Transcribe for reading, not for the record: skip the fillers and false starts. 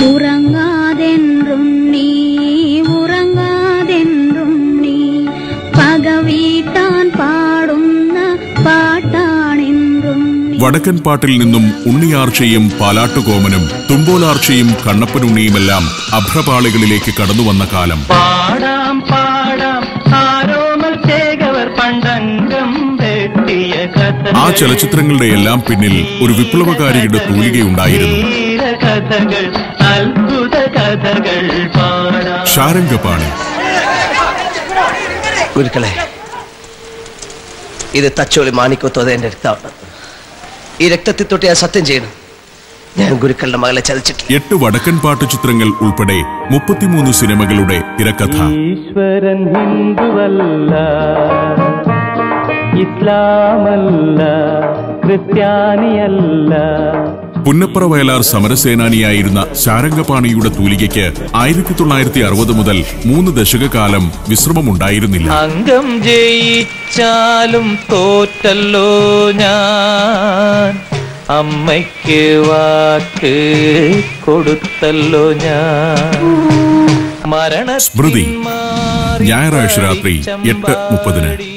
ഉറങ്ങാതെൻറുണ്ണി ഉറങ്ങാതെൻറുണ്ണി പകവീട്ടാൻ പാടുന്ന പാട്ടാണെൻറുണ്ണി. വടക്കൻ പാട്ടിൽ നിന്നും ഉണ്ണിയാർച്ചയും പാലാട്ടുകോമനും തുമ്പോലാർച്ചയും കണ്ണപ്പനുണ്ണിയുമെല്ലാം അഭ്രപാളികളിലേക്ക് കടന്നുവന്ന കാലം. പാടാം പാടാം ആരോമൽ ചേകവർ പണ്ടംഗം വെട്ടിയ കഥ. ആ ചലച്ചിത്രങ്ങളുടെ എല്ലാം പിന്നിൽ ഒരു വിപ്ലവകാരിയുടെ തൂലികയുണ്ടായിരുന്നു. കഥകൾ അത്ഭുത കഥകൾ പാടാം. ശാരംഗപാണി. ഗുരുക്കളെ, ഇത് തച്ചോളി മാണിക്കത്തോടെ എന്റെ രക്തമാണ്. ഈ രക്തത്തിൽ തൊട്ട് ഞാൻ സത്യം ചെയ്യണം, ഞാൻ ഗുരുക്കളുടെ മകളെ ചതിച്ചിട്ട്. 8 വടക്കൻ പാട്ട് ചിത്രങ്ങൾ ഉൾപ്പെടെ 33 സിനിമകളുടെ തിരക്കഥ. ഈശ്വരൻ ഹിന്ദുവല്ല, ഇസ്ലാമല്ല, ക്രിസ്ത്യാനിയല്ല. പുന്നപ്ര വയലാർ സമരസേനാനിയായിരുന്ന ശാരംഗപാണിയുടെ തൂലികയ്ക്ക് 1960 മുതൽ 3 ദശകകാലം വിശ്രമമുണ്ടായിരുന്നില്ല. അംഗം ജയിച്ചാലും തോറ്റല്ലോ ഞാൻ, അമ്മയ്ക്ക് വാക്ക് കൊടുത്തല്ലോ ഞാൻ. സ്മൃതി, ഞായറാഴ്ച രാത്രി 8:30.